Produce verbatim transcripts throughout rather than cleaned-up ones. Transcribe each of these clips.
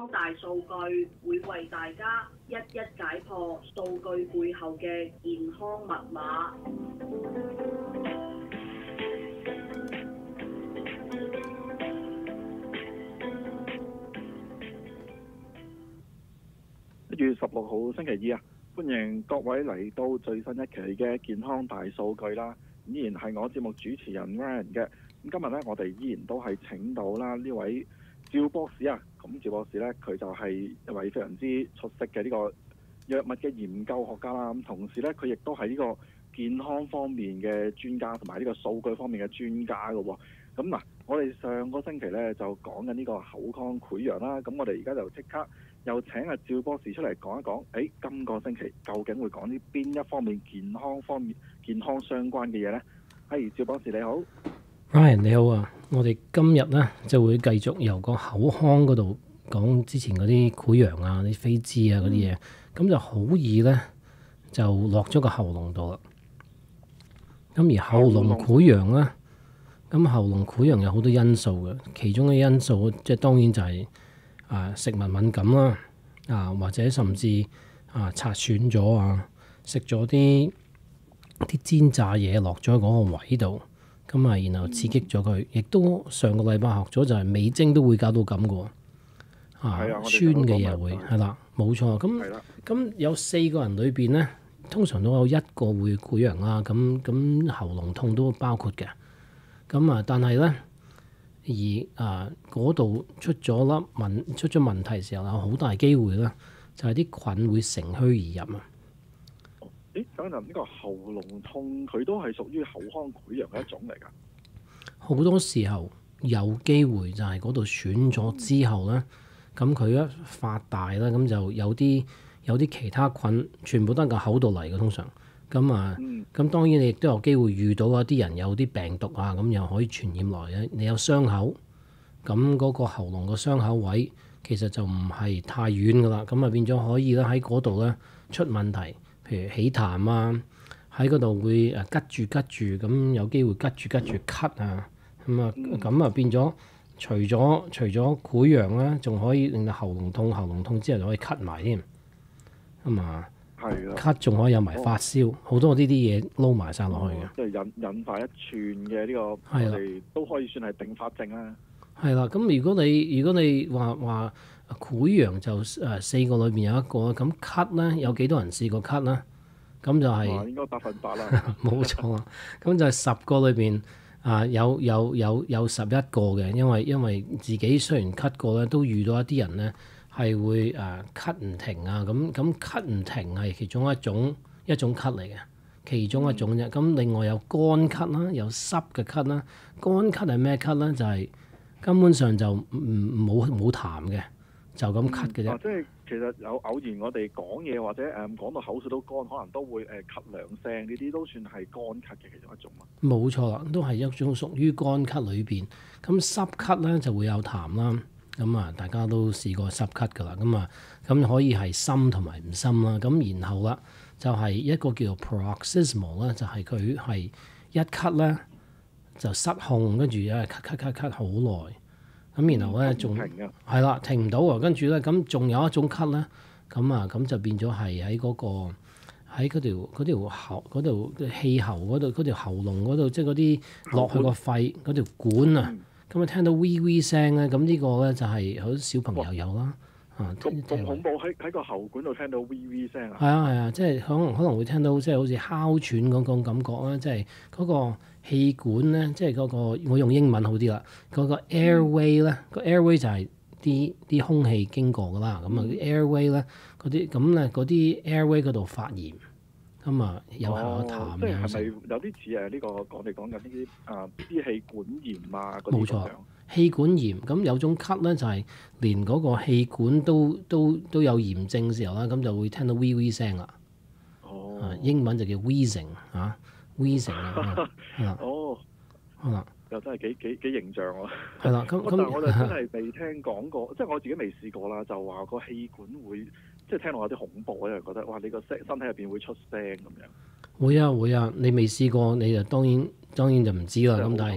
大數據會為大家一一解破數據背後嘅健康密碼。 一月十六號星期二啊，歡迎各位嚟到最新一期嘅健康大數據啦。依然係我節目主持人 Ryan 嘅。咁今日咧，我哋依然都係請到啦呢位趙博士啊。咁趙博士咧，佢就係一位非常之出色嘅呢個藥物嘅研究學家啦。咁同時咧，佢亦都係呢個健康方面嘅專家，同埋呢個數據方面嘅專家嘅喎。咁嗱，我哋上個星期咧就講緊呢個口腔潰瘍啦。咁我哋而家就即刻又請阿趙博士出嚟講一講，誒，今個星期究竟會講啲邊一方面健康方面健康相關嘅嘢呢？係，趙博士你好。 Ryan 你好啊，我哋今日咧就會繼續由個口腔嗰度講之前嗰啲潰瘍啊、啲飛滋啊嗰啲嘢，咁、嗯、就好易咧就落咗個喉嚨度啦。咁而喉嚨潰瘍咧，咁喉嚨潰瘍有好多因素嘅，其中嘅因素即係當然就係、是、啊食物敏感啦，啊或者甚至啊擦損咗啊，食咗啲啲煎炸嘢落咗喺嗰個位度。咁啊，然後刺激咗佢，亦都上個禮拜學咗就係味精都會搞到咁嘅喎，啊酸嘅嘢會係啦，冇錯。咁咁有四個人裏邊咧，通常都有一個會潰瘍啦。咁咁喉嚨痛都包括嘅。咁啊，但係咧而啊嗰度出咗粒問出咗問題時候，有好大機會咧，就係啲菌會乘虛而入啊。 誒，等陣呢個喉嚨痛佢都係屬於口腔潰瘍嘅一種嚟㗎。 好多時候有機會就係嗰度損咗之後咧，咁佢、嗯、一發大啦，咁就有啲有啲其他菌，全部都喺個口度嚟嘅通常。咁啊，咁、嗯、當然你亦都有機會遇到一啲人有啲病毒啊，咁又可以傳染來嘅。你有傷口，咁嗰個喉嚨個傷口位其實就唔係太遠㗎啦，咁啊變咗可以咧喺嗰度咧出問題。譬如起痰啊，喺嗰度會誒拮住拮住，咁有機會拮住拮住咳啊，咁啊咁啊變咗，除咗除咗潰瘍咧，仲可以令到喉嚨痛，喉嚨痛之後就可以咳埋添，咁啊，咳仲可以有埋發燒，好、哦、多呢啲嘢撈埋晒落去嘅， 即係引引發一串嘅呢個，我哋都可以算係併發症啦。 係啦，咁如果你如果你話話潰瘍就誒四個裏邊有一個，咁咳咧有幾多人試過咳咧？咁就係、是、 應該百分百啦， 冇錯啊！咁就係十個裏邊啊有有有有十一個嘅，因為因為自己雖然咳過咧，都遇到一啲人咧係會誒咳唔停啊！咁咁咳唔停係其中一種一種咳嚟嘅，其中一種啫。咁、嗯、另外有乾咳啦，有濕嘅咳啦。乾咳係咩咳咧？就係、是根本上就唔冇冇痰嘅，就咁咳嘅啫。 即係其實有偶然我哋講嘢或者誒講到口水都乾，可能都會誒咳兩聲，呢啲都算係乾咳嘅其中一種啊。 冇錯啦，都係一種屬於乾咳裏邊。咁濕咳咧就會有痰啦。咁啊，大家都試過濕咳噶啦。咁啊，咁可以係深同埋唔深啦。咁然後啦，就係一個叫做 paroxysmal 啦，就係佢係一咳咧。就失控，跟住咧咳咳咳咳好耐，咁然後咧仲係啦停唔到啊，跟住咧咁仲有一種咳咧，咁啊咁就變咗係喺嗰個喺嗰條嗰條喉嗰度氣喉嗰度嗰條喉嚨嗰度，即係嗰啲落去個肺嗰條管啊，咁啊、嗯、聽到 V V 聲咧，咁呢個咧就係好多小朋友有啦。 啊！咁咁恐怖喺喺個喉管度聽到 V V 聲啊！ 係啊係啊，即係可能可能會聽到即係好似哮喘嗰種感覺啦，即係嗰個氣管咧，即係嗰個我用英文好啲啦，嗰個 airway 咧，個 airway 就係啲啲空氣經過噶啦，咁啊啲 airway 咧嗰啲咁咧嗰啲 airway 嗰度發炎，咁啊有下有痰， 即係係咪有啲似誒呢個我哋講緊呢啲啊支氣管炎啊嗰啲咁樣？冇錯。 氣管炎咁有種咳咧，就係連嗰個氣管都都都有炎症嘅時候啦，咁就會聽到 V V 聲啦。哦、啊，英文就叫 wheezing 啊 wheezing 啊。 哦， 好啦， 又真係幾幾幾形象喎。 係啦，咁咁， 但係我就真係未聽講過，即係我自己未試過啦，就話個氣管會即係聽落有啲恐怖，因為覺得哇，你個聲身體入邊會出聲咁樣。 會啊會啊，你未試過你就當然當然就唔知啦。咁但係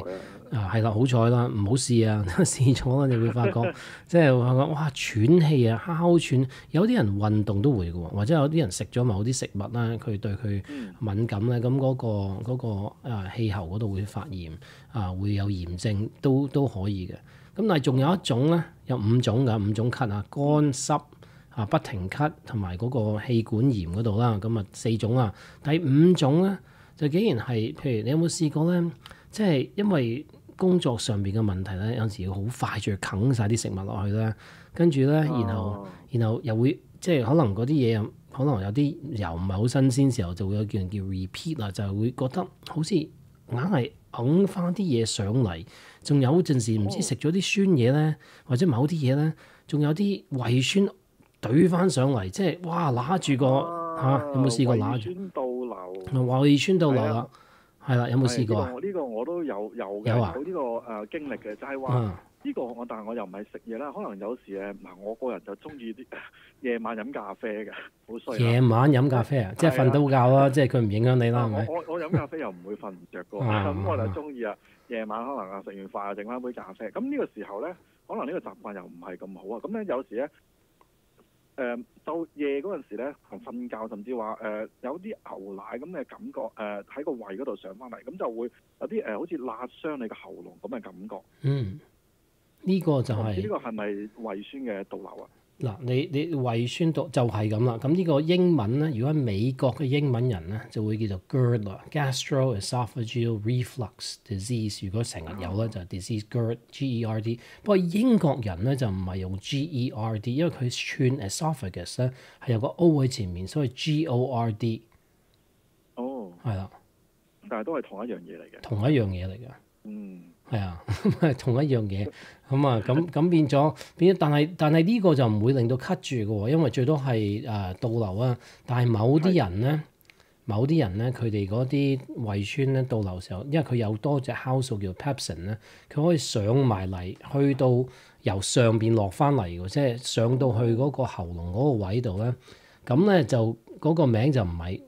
啊係啦，好彩啦，唔好試啊！試咗啦，你會發覺即係話講哇喘氣啊、哮喘，有啲人運動都會嘅喎，或者有啲人食咗某啲食物啦，佢對佢敏感咧，咁嗰、嗰個嗰、嗰個啊氣喉嗰度會發炎啊，會有炎症都都可以嘅。咁但係仲有一種咧，有五種㗎，五種咳啊，乾濕啊、不停咳同埋嗰個氣管炎嗰度啦，咁啊四種啊，第五種咧就竟然係，譬如你有冇試過咧？即係因為工作上邊嘅問題咧，有陣時要好快就啃晒啲食物落去咧，跟住咧，然後然後又會即係可能嗰啲嘢，可能有啲又唔係好新鮮時候，就會有叫人叫 repeat 啊，就係會覺得好似硬係揞翻啲嘢上嚟，仲有陣時唔知食咗啲酸嘢咧，或者某啲嘢咧，仲有啲胃酸懟翻上嚟，即係哇揦住個嚇、啊，有冇試過揦住？ 胃酸倒流， 胃酸倒流啦。係啦，有冇試過啊？ 呢、呢個呢個我都有有嘅， 有啊， 有呢個誒經歷嘅，就係話呢個我，但係我又唔係食嘢啦。可能有時誒嗱，我個人就中意啲夜晚飲咖啡嘅，好衰。夜晚飲咖啡啊，即係瞓到覺啦，即係佢唔影響你啦，係咪？ 我我飲咖啡又唔會瞓唔着嘅，咁我就中意啊。夜晚可能啊食完飯啊，整翻杯咖啡。咁呢個時候咧，可能呢個習慣又唔係咁好啊。咁咧有時咧。誒到、呃、夜嗰陣時咧，同瞓覺甚至話誒、呃、有啲牛奶咁嘅感覺，誒、呃、喺個胃嗰度上翻嚟，咁就會有啲誒、呃、好似辣傷你個喉嚨咁嘅感覺。 嗯，呢、這個就係、是、 呢個係咪胃酸嘅倒流啊？嗱， 你你胃酸倒就係咁啦。咁呢個英文咧，如果喺美國嘅英文人咧，就會叫做 G E R D 啦 ，Gastroesophageal Reflux Disease。如果成日有咧，就係 disease G E R D G E R D。不過英國人咧就唔係用 G E R D，因為佢串 esophagus 咧係有個 O 喺前面，所以 G O R D。 哦， 係啦， 但係都係同一樣嘢嚟嘅。同一樣嘢嚟嘅。 嗯。 係啊，同一樣嘢咁啊，咁咁變咗變咗，但係但係呢個就唔會令到咳住嘅喎，因為最多係誒、呃、倒流啊。但係某啲人咧，的某啲人咧，佢哋嗰啲胃酸咧倒流時候，因為佢有多隻酵素叫 pepsin 咧，佢可以上埋嚟，去到由上邊落翻嚟嘅，即係上到去嗰個喉嚨嗰個位度咧，咁咧就嗰、嗰個名就唔係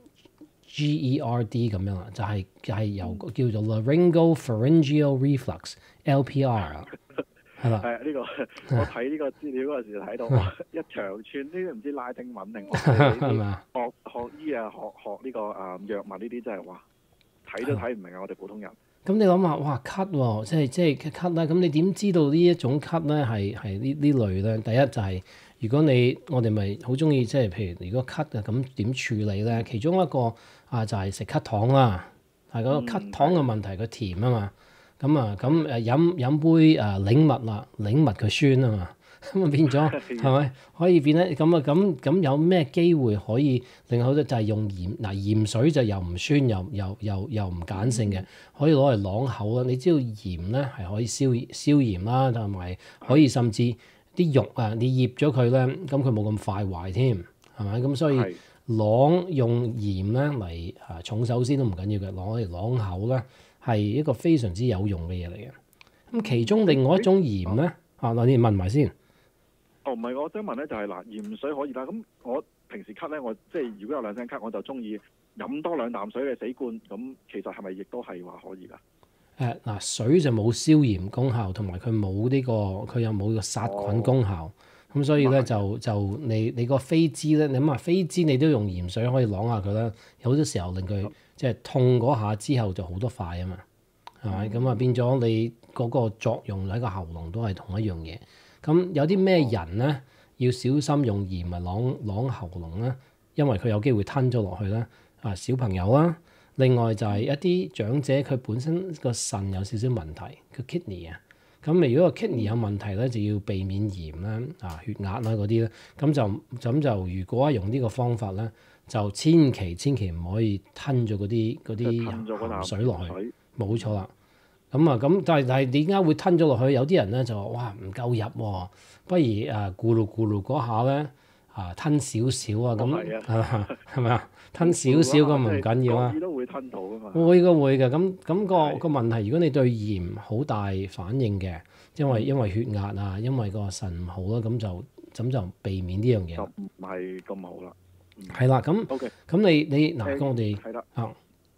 G E R D 咁樣啦，就係、是、就係、是、由叫做 Laryngopharyngeal Reflux L P R 啊，係啦。 係呢個我睇呢個資料嗰陣時睇到一長串呢啲唔知拉丁文定係咪學學醫啊學學呢個啊藥物呢啲真係哇睇都睇唔明啊！我哋普通人。 咁你諗下，哇咳喎，即係即係咳啦。咁你點知道呢一種咳咧係係呢呢類咧？第一就係、是。如果你我哋咪好中意即係譬如如果咳啊咁點處理咧？其中一個啊就係食咳糖啦，係嗰個咳糖嘅問題，佢甜啊嘛，咁啊咁誒飲飲杯誒檸蜜啦，檸蜜佢酸啊嘛，咁啊變咗係咪可以變咧？咁啊咁咁有咩機會可以令好多就係用鹽嗱鹽水就又唔酸又又又又唔鹼性嘅，可以攞嚟啷口啦。你知道鹽咧係可以消消炎啦，同埋可以甚至。啲肉啊，你醃咗佢咧，咁佢冇咁快壞添，係咪？咁所以啷用鹽咧嚟啊，重手先都唔緊要嘅，攞嚟啷口咧係一個非常之有用嘅嘢嚟嘅。咁其中另外一種鹽咧，啊嗱，你問埋先。 哦，唔係，我想問咧就係嗱，鹽水可以啦。咁我平時咳咧，我即係如果有兩聲咳，我就中意飲多兩啖水嘅死罐。咁其實係咪亦都係話可以㗎？ 誒嗱、呃，水就冇消炎功效，同埋佢冇呢個，佢又冇個殺菌功效。咁、哦、所以咧就就你你個飛滋咧，你諗下飛滋你都用鹽水可以啷下佢啦。有好多時候令佢、嗯、即係痛嗰下之後就好多塊啊嘛，係咪？咁啊、嗯、變咗你嗰個作用喺個喉嚨都係同一樣嘢。咁有啲咩人咧要小心用鹽嚟啷啷喉嚨咧？因為佢有機會吞咗落去咧。啊，小朋友啊！另外就係一啲長者，佢本身個腎有少少問題，個 kidney 啊，咁如果個 kidney 有問題咧，就要避免鹽啦、啊血壓啦嗰啲咧，咁就咁就如果用呢個方法咧，就千祈千祈唔可以吞咗嗰啲嗰啲鹹水落去，冇錯啦。咁啊咁，但係但係點解會吞咗落去？有啲人咧就話：哇唔夠入喎、啊，不如誒咕嚕咕嚕嗰下咧。啊，吞少少啊，咁係咪啊？吞少少咁唔緊要啊。 都會吞到噶嘛。 會嘅會嘅，咁咁個個問題，如果你對鹽好大反應嘅，因為因為血壓啊，因為個腎唔好啦，咁就咁就避免呢樣嘢。就唔係咁好啦。 係啦，咁咁你你嗱，咁我哋係啦。 啊，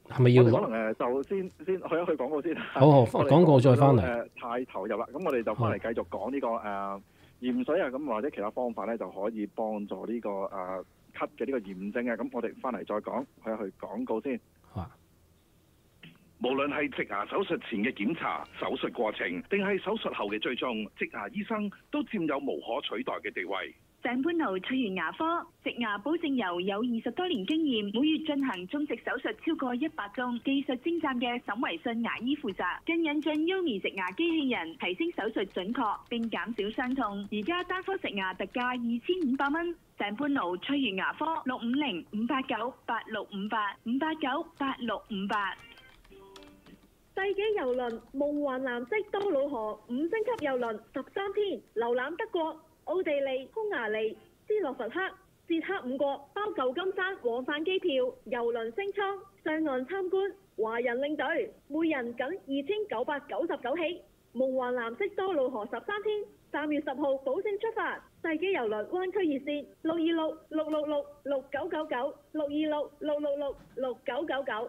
係咪要我哋落？ 可能誒就先先去一去廣告先。 好好， 我哋廣告再翻嚟。 誒太投入啦，咁我哋就翻嚟繼續講呢、個誒、呃、驗水啊，咁或者其他方法咧就可以幫助呢、個誒、呃、咳嘅呢個驗證啊。咁我哋翻嚟再講，去一去廣告先。 好啊。 無論係植牙手術前嘅檢查、手術過程，定係手術後嘅追蹤，植牙醫生都佔有無可取代嘅地位。 鄭潘奴翠園牙科植牙保證油有二十多年經驗，每月進行中植手術超過一百宗，技術精湛嘅沈維信牙醫負責，更引進 Yomi 植牙機器人，提升手術準確並減少傷痛。而家單科植牙特價二千五百蚊。鄭潘奴翠園牙科六五零五八九八六五八五八九八六五八。 世紀郵輪夢幻藍色多瑙河五星級郵輪十三天，遊覽德國、奧地利、匈牙利、斯洛伐克、捷克五國，包舊金山往返機票、郵輪升艙、上岸參觀，華人領隊，每人僅二千九百九十九起。夢幻藍色多瑙河十三天，三月十號保證出發。世紀郵輪灣區熱線六二六六六六六九九九六二六六六六六九九九。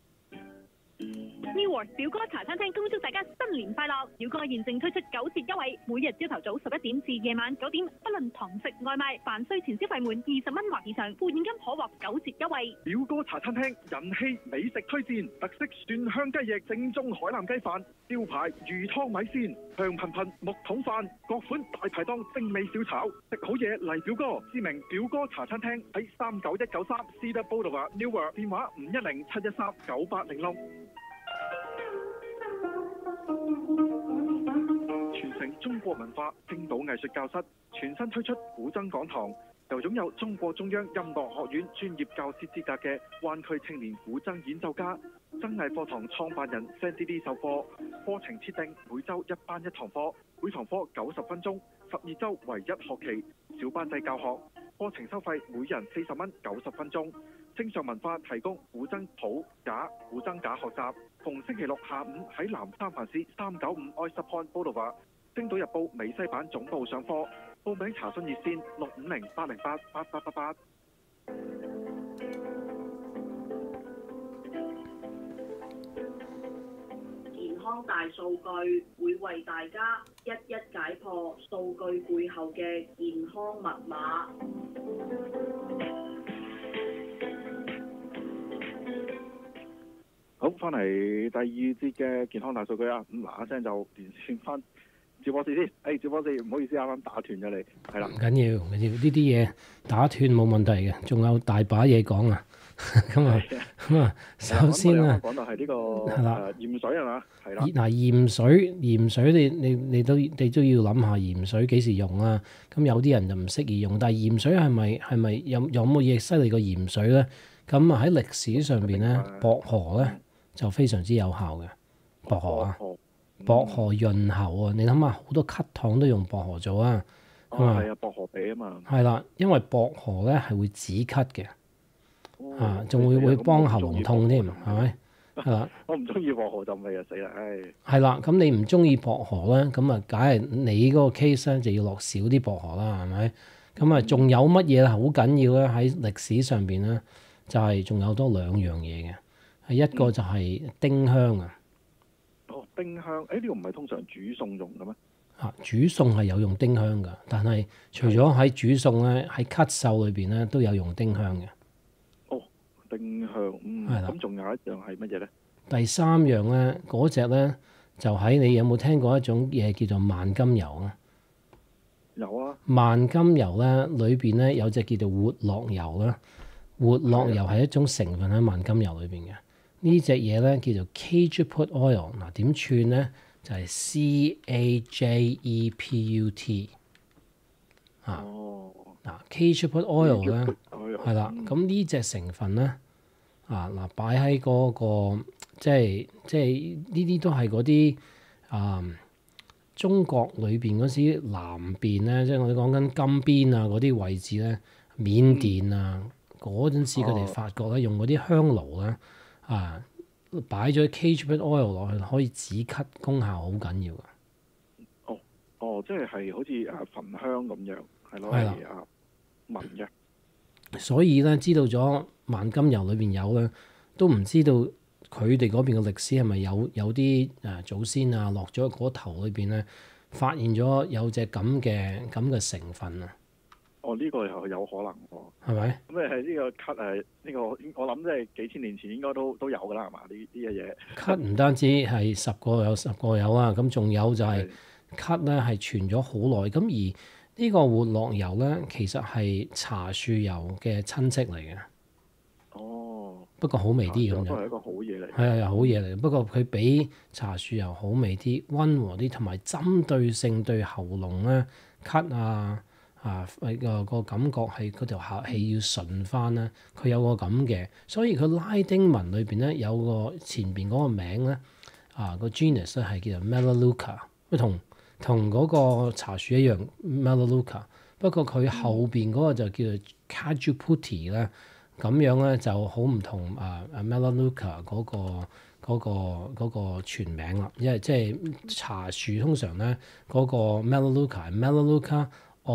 New World 表哥茶餐廳恭祝大家新年快樂！表哥現正推出九折優惠，每日朝頭早十一點至夜晚九點，不論堂食外賣，凡需前消費滿二十蚊或以上，付現金可獲九折優惠。 表哥茶餐廳人氣美食推薦，特色蒜香雞翼、正宗海南雞飯、招牌魚湯米線、香噴噴木桶飯，各款大排檔精美小炒，食好嘢嚟表哥。知名表哥茶餐廳喺三九一九三 Cedar Boulevard Newark， 電話五一零七一三九八零六。傳承中國文化，星島藝術教室全新推出古箏講堂，由擁有中國中央音樂學院專業教師資格嘅灣區青年古箏演奏家，箏藝課堂創辦人 Sandy Lee 授課，課程設定每週一班一堂課，每堂課九十分鐘，十二週為一學期，小班制教學，課程收費每人四十蚊，九十分鐘。正常文化提供古箏譜架、古箏架學習，逢星期六下午喺南三藩市三九五 Oyster Point Boulevard，星島日報美西版總部上課，報名查詢熱線六五零八零八八八八八。 健康大數據會為大家一一解破數據背後嘅健康密碼。 好，翻嚟第二節嘅健康大數據啊，咁嗱一聲就連線翻趙博士先。誒、哎，趙博士唔好意思，啱啱打斷咗你，係啦。 唔緊要，唔緊要，呢啲嘢打斷冇問題嘅，仲有大把嘢講啊。咁啊，咁啊，首先啊， 講到係呢個係啦誒驗水係嘛？係啦。 嗱，驗水驗水你你你都你都要諗下驗水幾時用啊？咁有啲人就唔適宜用，但係驗水係咪係咪有有冇嘢犀利過驗水咧？咁啊喺歷史上邊咧，薄荷咧就非常之有效嘅。薄荷啊，薄荷潤喉啊！你諗下，好多咳糖都用薄荷做啊。 哦，係啊，薄荷比啊嘛。 係啦，因為薄荷咧係會止咳嘅。 哦、 啊，仲會會幫喉嚨痛添，係咪？係啦， 我唔中意薄荷浸味啊，死啦！唉， 係啦，咁你唔中意薄荷咧，咁啊，梗係你嗰個 case 咧就要落少啲薄荷啦，係咪？咁啊，仲有乜嘢好緊要咧？喺歷史上邊咧，就係、是、仲有多兩樣嘢嘅，係一個就係丁香啊。 哦，丁香，誒呢個唔係通常煮餸用嘅咩？ 啊，煮餸係有用丁香㗎，但係除咗喺煮餸咧，喺咳嗽裏邊咧都有用丁香嘅。 丁香，嗯，咁仲有一樣係乜嘢咧？ 第三樣咧，嗰隻咧就喺你有冇聽過一種嘢叫做萬金油啊？ 有啊。萬金油咧裏邊咧有隻叫做活絡油啦，活絡油係一種成分喺萬金油裏邊嘅。呢隻嘢咧叫做 Cajeput Oil， 嗱點串咧就係 C A J E P U T 啊。 哦。 嗱 Cajeput Oil 咧係啦，咁呢隻成分咧。啊嗱，擺喺嗰個即係即係呢啲都係嗰啲啊中國裏邊嗰時南邊咧，即係我哋講緊金邊啊嗰啲位置咧，緬甸啊嗰陣時佢哋發覺咧用嗰啲香爐咧啊擺咗 Cajeput Oil 落去可以止咳，功效好緊要㗎。 哦哦，即係係好似誒焚香咁樣，係攞嚟啊聞嘅。 所以咧，知道咗萬金油裏邊有咧，都唔知道佢哋嗰邊嘅歷史係咪有有啲誒祖先啊落咗嗰頭裏邊咧，發現咗有隻咁嘅咁嘅成分啊？ 哦，呢、這個又有可能喎， 係咪？ 咁誒係呢個咳誒呢個，我諗即係幾千年前應該都都有㗎啦，係嘛？呢呢嘅嘢咳唔單止係十個有十個有啊，咁仲有就係咳咧係傳咗好耐，咁而呢個活絡油咧其實係茶樹油嘅親戚嚟嘅。 哦， 不過好味啲咁樣， 都係一個好嘢嚟。 係啊，好嘢嚟。不過佢比茶樹油好味啲、溫和啲，同埋針對性對喉嚨咧咳啊啊個個感覺係嗰條口氣要順翻咧，佢有個咁嘅，所以佢拉丁文裏邊咧有個前邊嗰個名咧啊個 genus 咧係叫做 Melaleuca，同同嗰個茶樹一樣 Melaleuca，不過佢後邊嗰個就叫做 Cajuput 咧。咁樣咧就好唔同啊啊 Melaleuca 嗰個嗰個嗰個全名啦，因為即係茶樹通常咧嗰個 Melaleuca 係 Melaleuca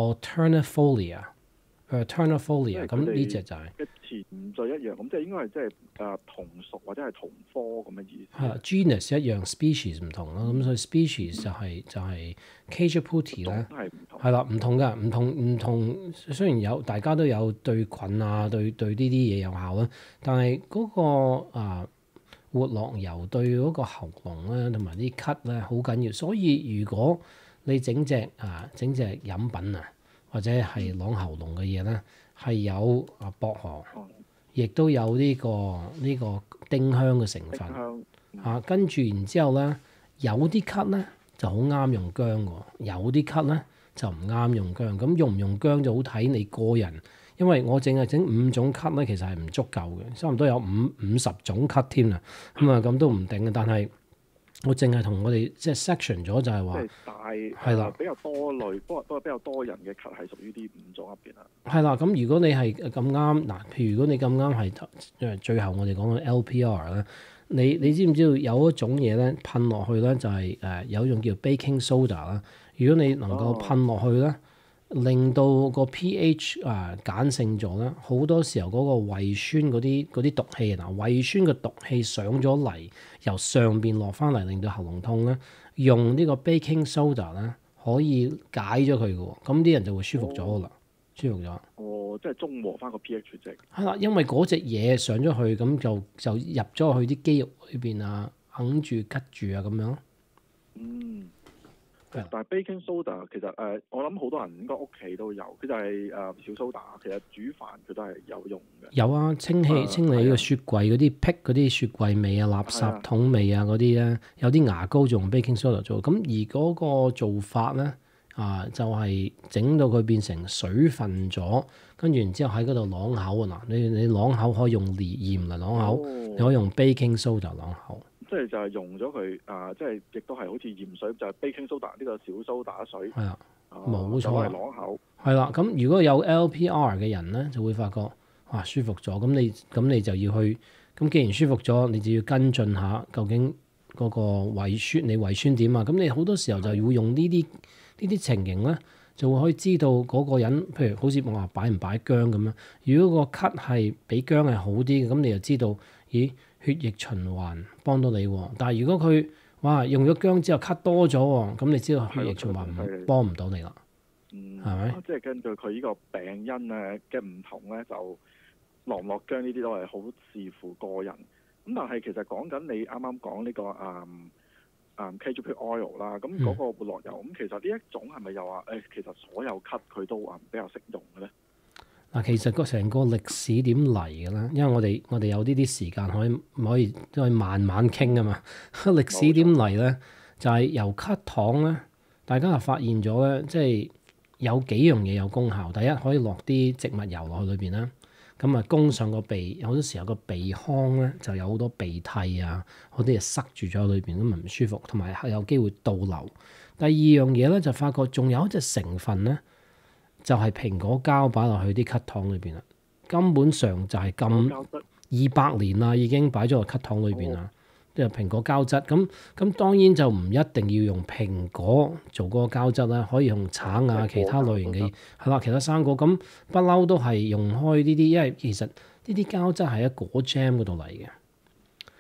alternifolia，alternifolia 咁呢隻就係嘅前序一樣，咁即係應該係即係誒同屬或者係同科咁嘅意思。 係啦 genus 一樣 species 唔同啦，咁所以 species 就係就係 Cajuput 咧，係啦，唔同㗎，唔同唔同。雖然有大家都有對菌啊，對對呢啲嘢有效啦，但係嗰個啊活絡油對嗰個喉嚨咧同埋啲咳咧好緊要，所以如果你整隻啊整隻飲品啊或者係啷喉嚨嘅嘢咧係有啊薄荷。亦都有呢、這個呢、這個丁香嘅成分啊，跟住然之後咧，有啲咳咧就好啱用薑喎，有啲咳咧就唔啱用薑。咁用唔用薑就好睇你個人，因為我淨係整五種咳咧，其實係唔足夠嘅，差唔多有五五十種咳添啊。咁啊咁都唔定嘅，但係我淨係同我哋即係 section 咗就係話，係啦， 比較多類，不過不過比較多人嘅咳係屬於啲五種入邊啦。 係啦，咁如果你係咁啱嗱，譬如如果你咁啱係誒最後我哋講嘅 L P R 咧，你你知唔知道有一種嘢咧噴落去咧就係、是、誒、呃、有一種叫 baking soda 啦。如果你能夠噴落去咧，哦、令到個 pH 啊、呃、鹼性咗咧，好多時候嗰個胃酸嗰啲嗰啲毒氣嗱，胃酸嘅毒氣上咗嚟，由上邊落翻嚟，令到喉嚨痛咧，用呢個 baking soda 咧可以解咗佢嘅喎，咁啲人就會舒服咗噶啦，哦、舒服咗。 哦，即係中和翻個 pH 值。係啦，因為嗰隻嘢上咗去，咁就就入咗去啲肌肉裏邊啊，哽住、吉住啊咁樣。 嗯。但係 baking soda 其實誒、呃，我諗好多人應該屋企都有，佢就係、是、誒、呃、小蘇打，其實煮飯佢都係有用嘅。有啊，清氣、呃、清理個雪櫃嗰啲僻嗰啲雪櫃味啊、垃圾桶味啊嗰啲咧，有啲牙膏就用 baking soda 做。咁而嗰個做法咧啊、呃，就係、是、整到佢變成水分咗，跟住然之後喺嗰度啷口啊嗱，你你啷口可以用鹽嚟啷口，哦、你可以用 baking soda 啷口。即係就係溶咗佢啊！即係亦都係好似鹽水，就係、是、baking soda 呢個小蘇打水。係啊，冇錯。係啷口。係啦，咁如果有 L P R 嘅人咧，就會發覺哇舒服咗。咁你咁你就要去，咁既然舒服咗，你就要跟進下究竟嗰個胃酸你胃酸點啊？咁你好多時候就會用呢啲呢啲情形咧，就會可以知道嗰個人，譬如好似我話擺唔擺薑咁樣。如果個咳係比薑係好啲嘅，咁你就知道，咦？血液循環幫到你喎，但係如果佢哇用咗薑之後咳多咗喎，咁你知道血液循環唔幫唔到你啦， 嗯， 係咪？ 即係根據佢呢個病因咧嘅唔同咧，就落唔落薑呢啲都係好視乎個人。咁但係其實講緊你啱啱講呢個誒誒 Cajuput oil 啦，咁嗰個活絡油，咁、嗯、其實呢一種係咪又話誒，其實所有咳佢都誒比較適用嘅咧？ 嗱，其實個成個歷史點嚟嘅咧？因為我哋我哋有呢啲時間可以可以都可以慢慢傾啊嘛。歷史點嚟咧，就係、是、由咳糖咧，大家就發現咗咧，即係有幾樣嘢有功效。第一，可以落啲植物油落去裏邊啦，咁啊攻上個鼻。好多時候個鼻腔咧就有好多鼻涕啊，嗰啲嘢塞住咗喺裏邊，咁咪唔舒服，同埋有機會倒流。第二樣嘢咧就發覺仲有一隻成分咧。就係蘋果膠擺落去啲咳糖裏邊啦，根本上就係咁二百年啦，已經擺咗落咳糖裏邊啦，即係、哦、蘋果膠質。咁咁當然就唔一定要用蘋果做嗰個膠質啦，可以用橙啊，其他類型嘅係啦，其他生果。咁不嬲都係用開呢啲，因為其實呢啲膠質係喺果 jam 嗰度嚟嘅。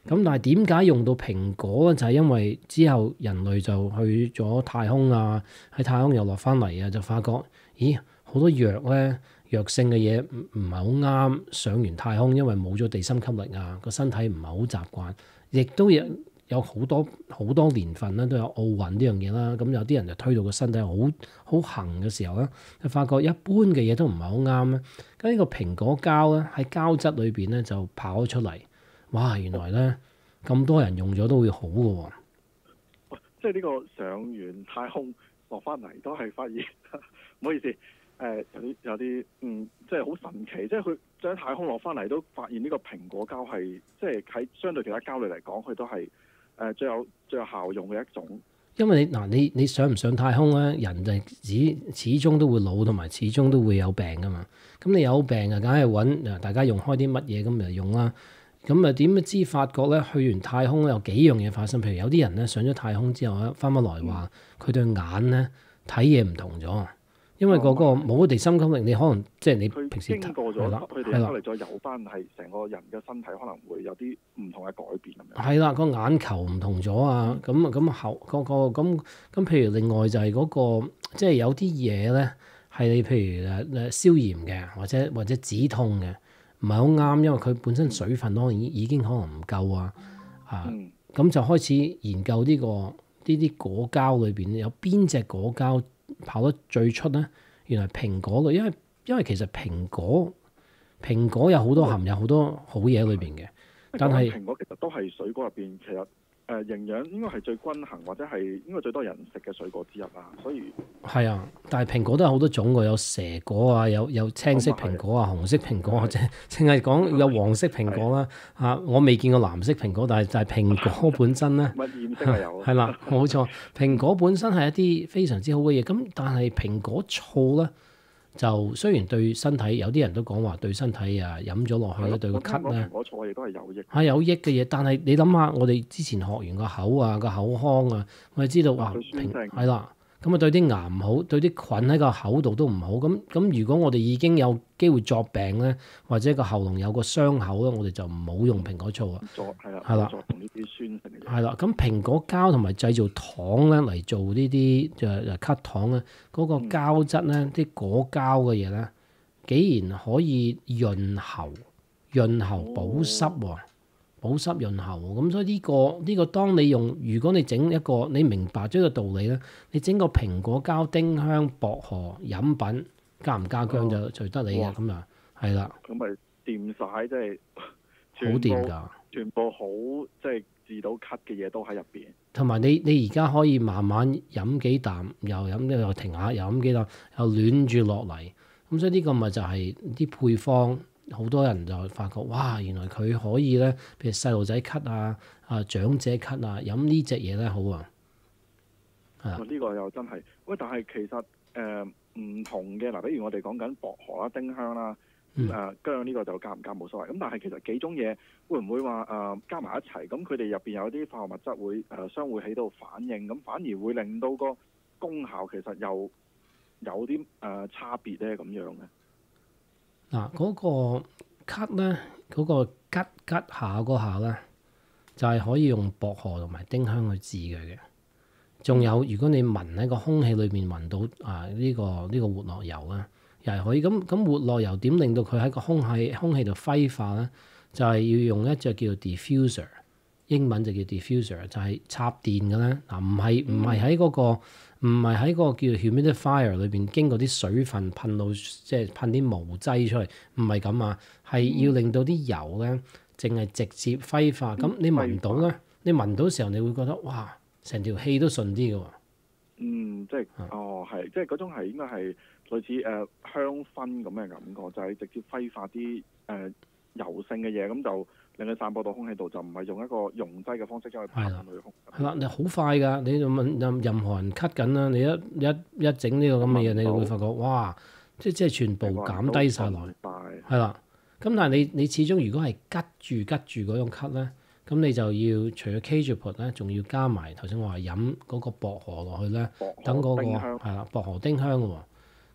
咁但係點解用到蘋果咧？就係、是、因為之後人類就去咗太空啊，喺太空又落翻嚟啊，就發覺咦好多藥咧，藥性嘅嘢唔唔係好啱上完太空，因為冇咗地心吸力啊，個身體唔係好習慣，亦都有有好多好多年份咧都有奧運呢樣嘢啦。咁有啲人就推到個身體好好行嘅時候咧，就發覺一般嘅嘢都唔係好啱咧。咁呢個蘋果膠咧喺膠質裏邊咧就跑咗出嚟。哇！原來咧咁多人用咗都會好嘅喎、哦。 即係呢個上完太空落翻嚟都係發現，唔好意思，誒、呃、有啲有啲嗯，即係好神奇，即係佢喺太空落翻嚟都發現呢個蘋果膠係，即係喺相對其他膠類嚟講，佢都係誒、呃、最有最有效用嘅一種。 因為你嗱你你上唔上太空咧，人就始始終都會老，同埋始終都會有病噶嘛。咁你有病啊，梗係揾大家用開啲乜嘢咁嚟用啦。咁啊點知發覺咧，去完太空有幾樣嘢發生。譬如有啲人咧上咗太空之後咧，翻返來話佢對眼咧睇嘢唔同咗，因為嗰個冇咗地心吸力，你可能即係你平時經過咗，佢哋出嚟再游翻，係成個人嘅身體可能會有啲唔同嘅改變咁樣。係啦，個眼球唔同咗啊！咁啊咁後嗰個咁咁，譬如另外就係嗰個即係有啲嘢咧係你譬如誒誒消炎嘅，或者或者止痛嘅。唔係好啱，因為佢本身水分可能已已經可能唔夠啊，啊咁、嗯、就開始研究呢、呢個呢啲果膠裏邊有邊隻果膠跑得最出咧？原來蘋果類，因為因為其實蘋果蘋果有好多含有好多好嘢裏邊嘅，但係蘋果其實都係水果入邊其實。誒、呃、營養應該係最均衡，或者係應該最多人食嘅水果之一啦。所以係啊，但係蘋果都有好多種㗎，有蛇果啊，有有青色蘋果啊，紅色蘋果，或者淨係講有黃色蘋果啦。啊，我未見過藍色蘋果，但係就係蘋果本身咧， 乜顏色係有？ 係啦，冇錯，蘋果本身係一啲非常之好嘅嘢。咁但係蘋果醋咧，就雖然對身體有啲人都講話對身體啊飲咗落去咧對個咳咧， 蘋果醋亦都係有益。 係有益嘅嘢，但係你諗下，我哋之前學完個口啊個口腔啊，我哋知道話係啦，咁啊對啲牙唔好，對啲菌喺個口度都唔好。咁咁如果我哋已經有機會作病咧，或者個喉嚨有個傷口咧，我哋就唔好用蘋果醋啊。 作係啦， 係啦， 作同呢啲酸性嘅嘢。 係啦，咁蘋果膠同埋製造糖咧嚟做呢啲就就咳糖咧，嗰、嗰個膠質咧，啲、嗯、果膠嘅嘢咧，竟然可以潤喉、潤喉保濕喎、哦，保濕潤喉。咁所以呢、呢個呢、呢個當你用，如果你整一個你明白咗個道理咧，你整個蘋果膠、丁香、薄荷飲品加唔加薑就隨得你嘅咁啊，係啦。 咁咪掂晒，即係好掂㗎， 全部好即係治到咳嘅嘢都喺入邊。 同埋你你而家可以慢慢飲幾啖，又飲又停下，又飲幾啖，又暖住落嚟。咁所以呢個咪就係啲配方，好多人就發覺哇，原來佢可以咧，譬如細路仔咳啊，啊長者咳啊，飲呢隻嘢咧好啊。係啊， 呢個又真係喂，但係其實誒唔、呃、同嘅嗱，比如我哋講緊薄荷啦、丁香啦。誒、嗯呃、薑呢個就加唔加冇所謂，咁但係其實幾種嘢會唔會話誒、呃、加埋一齊？咁佢哋入邊有啲化學物質會誒、呃、相互起到反應，咁反而會令到個功效其實又有啲誒、呃、差別咧咁樣嘅。 嗱，嗰個咳咧，嗰、嗰個吉吉下嗰下咧，就係、係、可以用薄荷同埋丁香去治佢嘅。仲有，如果你聞喺個空氣裏面聞到啊呢、呢個呢、呢個活絡油咧。又係可以咁咁活絡油點令到佢喺個空氣空氣度揮發咧？就係、是、要用一隻叫做 diffuser， 英文就叫 diffuser， 就係插電嘅咧。嗱，唔係唔係喺嗰個唔係喺嗰個叫做 humidifier 裏邊經過啲水分噴到即係噴啲霧劑出嚟，唔係咁啊，係要令到啲油咧淨係直接揮發。咁、嗯、你聞到咧，你聞到時候你會覺得哇，成條氣都順啲嘅喎。 嗯，即係哦，係即係嗰種係應該係。類似誒、呃、香薰咁嘅感覺，就係、是、直接揮發啲誒、呃、油性嘅嘢，咁就令佢散播到空氣度，就唔係用一個溶劑嘅方式將佢噴入去空氣。係啦，你好快㗎！你問任任何人咳緊啦，你一一一整呢個咁嘅嘢，你會發覺哇！即即係全部減低晒來。係啦，咁但係你你始終如果係吉住吉住嗰種咳咧，咁你就要除咗 Cajuput 咧，仲要加埋頭先我話飲嗰個薄荷落去咧，等嗰、那個係啦薄荷丁香嘅喎。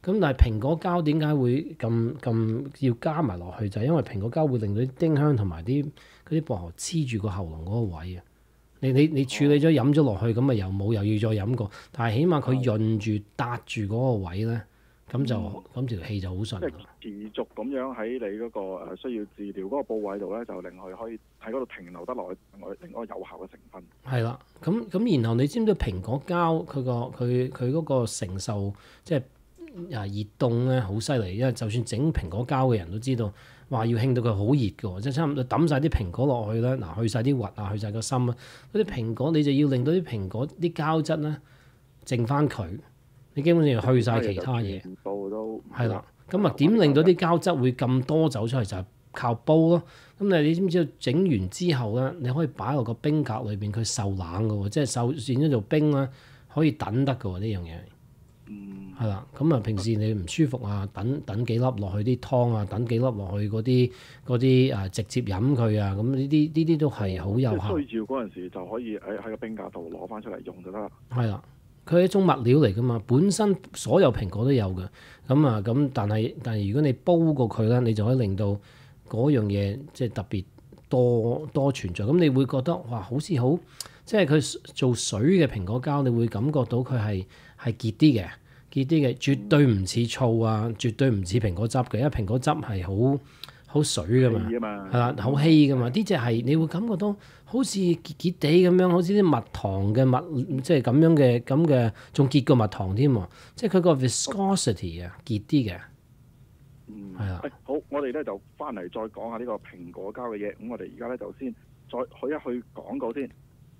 咁但係蘋果膠點解會咁咁要加埋落去？就係因為蘋果膠會令到啲丁香同埋啲嗰啲薄荷黐住個喉嚨嗰個位啊！你你你處理咗飲咗落去，咁咪又冇又要再飲過，但係起碼佢潤住搭住嗰個位咧，咁就咁、嗯、條氣就好順。 即係持續咁樣喺你嗰個需要治療嗰個部位度咧，就令佢可以喺嗰度停留得耐，另外另外有效嘅成分。係啦，咁咁然後你知唔知蘋果膠佢個佢佢嗰個承受即係啊熱凍咧好犀利，因為就算整蘋果膠嘅人都知道。話要興到佢好熱嘅喎，即係差唔多抌晒啲蘋果落去咧，嗱去晒啲核啊，去晒個心啊，嗰啲蘋果你就要令到啲蘋果啲膠質咧剩翻佢，你基本上要去晒其他嘢。全部都係啦，咁啊點令到啲膠質會咁多走出嚟？就係、是、靠煲咯。咁你你知唔知道整完之後咧，你可以擺落個冰格裏邊，佢受冷嘅喎，即係受變咗做冰咧，可以等得嘅喎呢樣嘢。嗯，係啦，咁啊，平時你唔舒服啊，等等幾粒落去啲湯啊，等幾粒落去嗰啲嗰啲啊，直接飲佢啊，咁呢啲呢啲都係好有效。 需要嗰陣時就可以喺喺個冰架度攞翻出嚟用就得啦。 係啦，佢係一種物料嚟噶嘛，本身所有蘋果都有嘅，咁啊咁，但係但係如果你煲過佢咧，你就可以令到嗰樣嘢即係特別多多存在，咁你會覺得哇，好似好即係佢做水嘅蘋果膠，你會感覺到佢係。係結啲嘅，結啲嘅，絕對唔似醋啊，絕對唔似蘋果汁嘅，因為蘋果汁係好好水噶嘛，係啦，好稀噶嘛。呢隻係你會感覺到好似結結地咁樣，好似啲蜜糖嘅蜜，即係咁樣嘅咁嘅，仲結過蜜糖添喎。即係佢個 viscosity 啊，結啲嘅。 嗯， 係啦。 好，我哋咧就翻嚟再講下呢個蘋果膠嘅嘢。咁我哋而家咧就先再去一去廣告先。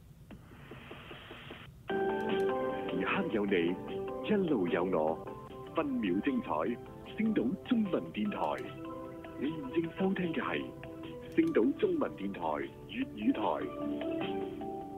時刻有你，一路有我，分秒精彩。星島中文電台，你現正收聽嘅係星島中文電台粵語台。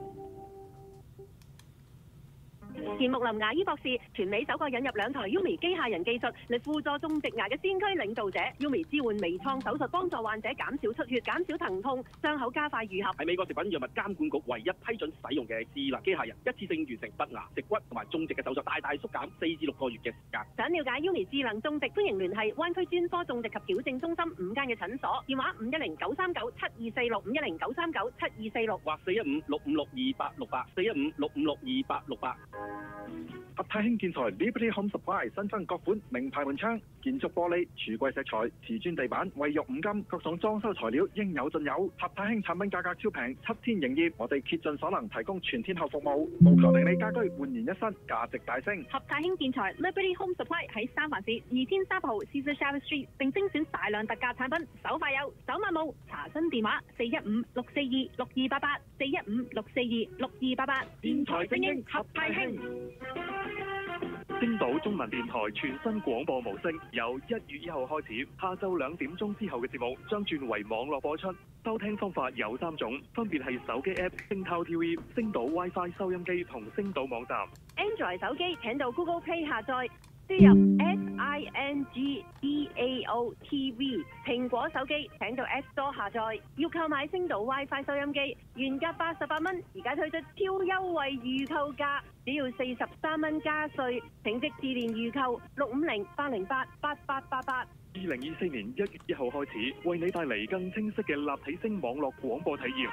田木林牙醫博士，全美首個引入兩台 Umi 機械人技術嚟輔助種植牙嘅先驅領導者。Umi 支援微創手術，幫助患者減少出血、減少疼痛，傷口加快愈合。 係美國食品藥物監管局唯一批准使用嘅智能機械人，一次性完成拔牙、植骨同埋種植嘅手術，大大縮減四至六個月嘅時間。 想了解 Umi 智能種植，歡迎聯繫灣區專科種植及矯正中心五間嘅診所，電話五一零九三九七二四六五一零九三九七二四六或四一五六五六二八六八四一五六五六二八六八。 合泰興建材 Liberty Home Supply 新增各款名牌門窗、建築玻璃、櫥櫃石材、瓷磚地板、衛浴五金，各種裝修材料應有盡有。合泰興產品價格超平，七天營業，我哋竭盡所能提供全天候服務，務求令你家居煥然一新，價值大升。 合泰興建材 Liberty Home Supply 喺三藩市二千三百號 Cesar Chavez Street， 並精選大量特價產品，手快有，手慢冇。查詢電話四一五六四二六二八八四一五六四二六二八八。 電台精英合泰興。 星島中文電台全新廣播模式，由一月一號開始，下晝兩點鐘之後嘅節目將轉為網絡播出。收聽方法有三種，分別係手機 App、星濤 T V、星島 WiFi 收音機同星島網站。 Android 手機請到 Google Play 下載，輸入 S I N G D A O T V。蘋果手機請到 App Store 下載。要購買星島 WiFi 收音機，原價八十八蚊，而家推出超優惠預購價，只要四十三蚊加稅。請即致電預購六五零八零八八八八八。 二零二四年一月一號開始，為你帶嚟更清晰嘅立體聲網絡廣播體驗。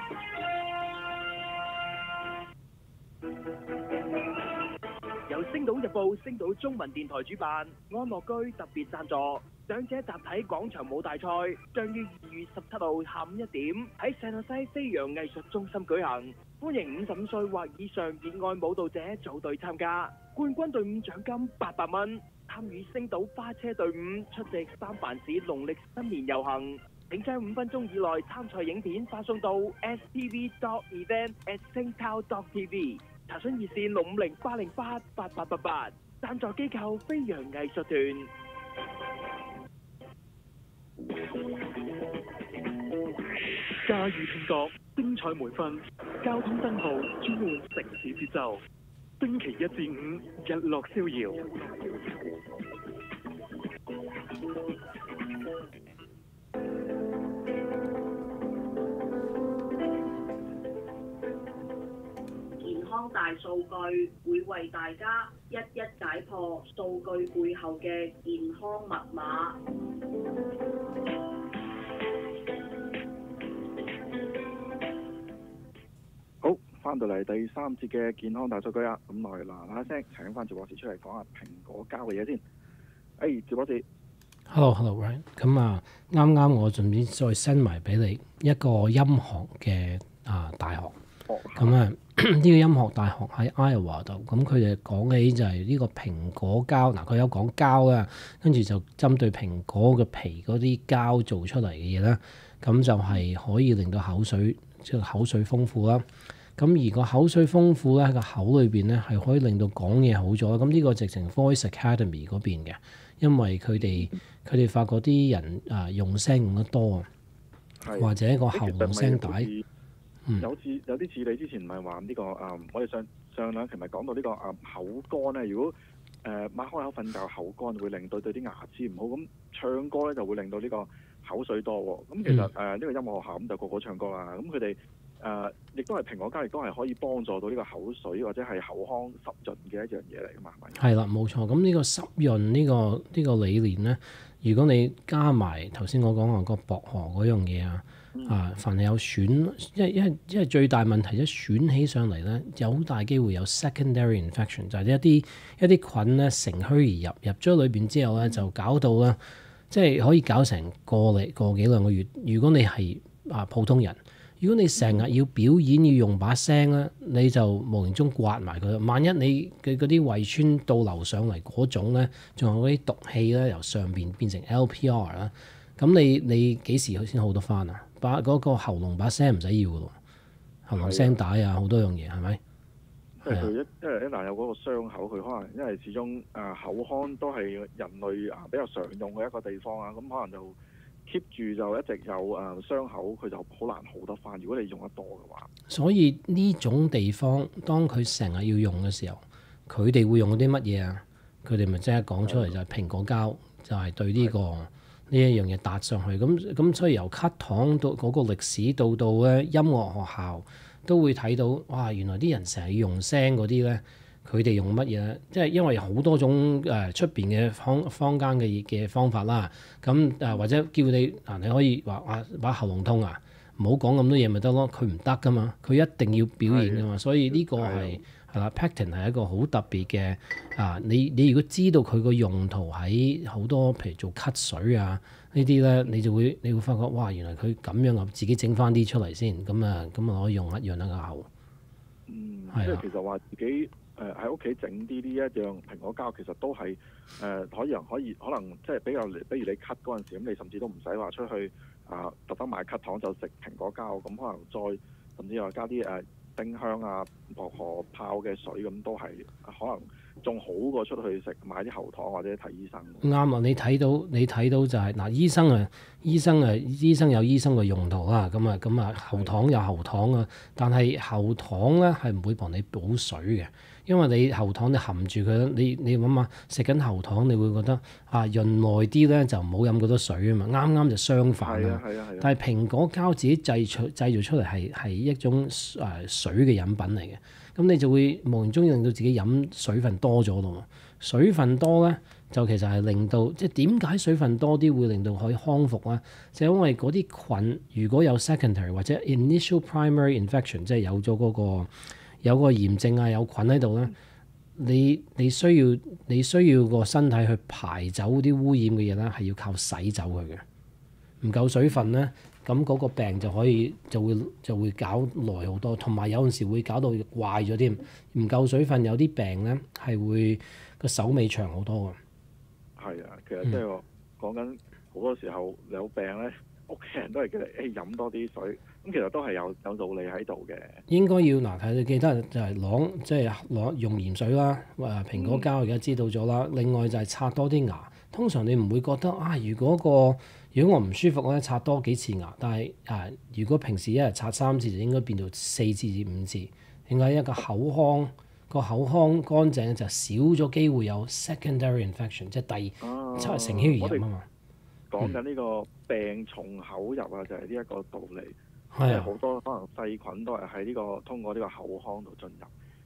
由星島日報、星島中文電台主辦，安樂居特別贊助長者集體廣場舞大賽，將於二月十七號下午一點喺聖荷西西洋藝術中心舉行。歡迎五十五歲或以上熱愛舞蹈者組隊參加，冠軍隊伍獎金八百蚊。參與星島花車隊伍出席三藩市農曆新年遊行，請將五分鐘以內參賽影片發送到 s t v dot event at singtown dot t v。查詢熱線六五零八零八八八八八。贊助機構飛揚藝術團。 駕馭聽覺，精彩培訓，交通燈號轉換城市節奏。星期一至五，日落逍遙。 健康康大數據會為大家一一解破數據背後嘅健康密碼。 好，翻到嚟第三節嘅健康大數據啊，咁我哋嗱嗱聲請翻趙博士出嚟講下蘋果膠嘅嘢先。誒，趙博士 ，Hello，Hello，Ryan。咁啊，啱啱我順便再 send 埋俾你一個音樂嘅啊大學。咁啊，呢個音樂大學喺 Iowa 度，咁佢哋講起就係呢個蘋果膠。嗱，佢有講膠啊，跟住就針對蘋果嘅皮嗰啲膠做出嚟嘅嘢咧，咁就係可以令到口水即係口水豐富啦。咁而個口水豐富咧，喺個口裏邊咧係可以令到講嘢好咗。咁呢個直情 Voice Academy 嗰邊嘅，因為佢哋佢哋發覺啲人啊用聲用得多啊，或者個喉嚨聲帶，嗯、 有似有啲似你之前唔係話呢個啊、嗯，我哋上上兩期咪講到呢、這個啊、嗯、口乾咧，如果誒擘開口瞓覺口乾會令到對啲牙齒唔好，咁唱歌咧就會令到呢個口水多喎。咁其實誒呢、嗯呃這個音樂學校咁就個個唱歌啦，咁佢哋。誒、呃，亦都係蘋果膠，亦都係可以幫助到呢個口水或者係口腔濕潤嘅一樣嘢嚟㗎嘛，係咪？係啦， 冇錯。咁呢個濕潤呢、這個呢、這個理念咧，如果你加埋頭先我講話個薄荷嗰樣嘢啊，嗯、啊，凡係有損，因為因為因為最大問題一損起上嚟咧，有好大機會有 secondary infection，就係一啲一啲菌咧乘虛而入，入咗裏邊之後咧就搞到咧，即係可以搞成個嚟個幾兩個月。如果你係啊普通人。如果你成日要表演要用把聲咧，你就無形中刮埋佢。萬一你嘅嗰啲胃穿倒流上嚟嗰種咧，仲有嗰啲毒氣咧由上邊變成 L P R 啦，咁你你幾時先好得翻啊？把嗰個喉嚨把聲唔使要噶咯，喉嚨聲帶啊好多樣嘢係咪？ 即係佢一因為一旦有嗰個傷口，佢可能因為始終啊口腔都係人類啊比較常用嘅一個地方啊，咁可能就。keep 住就一直有誒傷口，佢就好難好得翻。如果你用得多嘅話， 所以呢種地方，當佢成日要用嘅時候，佢哋會用啲乜嘢啊？佢哋咪即刻講出嚟就係蘋果膠，就係、是、對呢、呢個呢一樣嘢搭上去。咁咁所以由咳糖到嗰個歷史到到咧音樂學校都會睇到，哇！原來啲人成日要用聲嗰啲咧。佢哋用乜嘢咧？即係因為好多種誒出邊嘅坊坊間嘅嘅方法啦。咁誒、呃、或者叫你嗱，你可以話啊把喉嚨痛啊，唔好講咁多嘢咪得咯。佢唔得噶嘛，佢一定要表現噶嘛。所以呢個係係啦 Pectin 係一個好特別嘅啊。你你如果知道佢個用途喺好多，譬如做咳水啊呢啲咧，你就會你會發覺哇，原來佢咁樣啊，自己整翻啲出嚟先，咁啊咁啊可以用一樣一個口。 嗯，即係其實話自己。誒喺屋企整啲呢一樣蘋果膠，其實都係誒、呃、可以可以可能即係比較，比如你咳嗰陣時，咁你甚至都唔使話出去啊特登買咳糖就食蘋果膠，咁可能再甚至話加啲誒丁香啊、薄荷泡嘅水，咁都係可能仲好過出去食買啲喉糖或者睇醫生。 啱啊！你睇到你睇到就係、是、嗱，醫生啊，醫生啊，醫生有醫生嘅用途啦。咁啊咁啊，喉糖有喉糖啊，但係喉糖咧係唔會幫你補水嘅。因為你喉糖你含住佢，你你諗下食緊喉糖，你會覺得啊潤耐啲咧，就唔好飲咁多水啊嘛。啱啱就相反啊。 係啊係啊。 但係蘋果膠自己製出製造出嚟係係一種誒、呃、水嘅飲品嚟嘅，咁你就會無形中令到自己飲水分多咗咯。水分多咧，就其實係令到即係點解水分多啲會令到可以康復咧？就係、因為嗰啲菌如果有 secondary 或者 initial primary infection，即係有咗嗰、嗰個。有個炎症啊，有菌喺度咧，你你需要你需要個身體去排走啲污染嘅嘢咧，係要靠洗走佢嘅。唔夠水分咧，咁嗰個病就可以就會就會搞耐好多，同埋有陣時會搞到壞咗添。唔夠水分有啲病咧係會個手尾長好多嘅。 係啊，其實即係講緊好多時候有病咧，屋企人都係叫你誒飲多啲水。咁其實都係有有道理喺度嘅。應該要嗱睇，你記得就係攞即係攞用鹽水啦，誒蘋果膠而家知道咗啦。嗯、另外就係刷多啲牙。通常你唔會覺得啊，如果個如果我唔舒服咧，刷多幾次牙。但係啊，如果平時一日刷三次，就應該變到四次至五次。點解一個口腔個口腔乾淨就少咗機會有 secondary infection，即係第二即係乘虛而入啊嘛。講緊呢個病從口入啊，就係呢一個道理。係好多可能細菌都係喺呢個通過呢個口腔度進入，